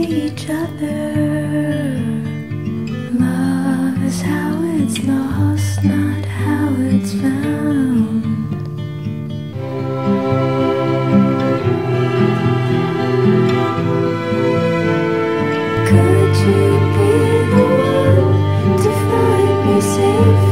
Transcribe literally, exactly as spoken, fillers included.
each other. Love is how it's lost, not how it's found. Could you be the one to find me safe?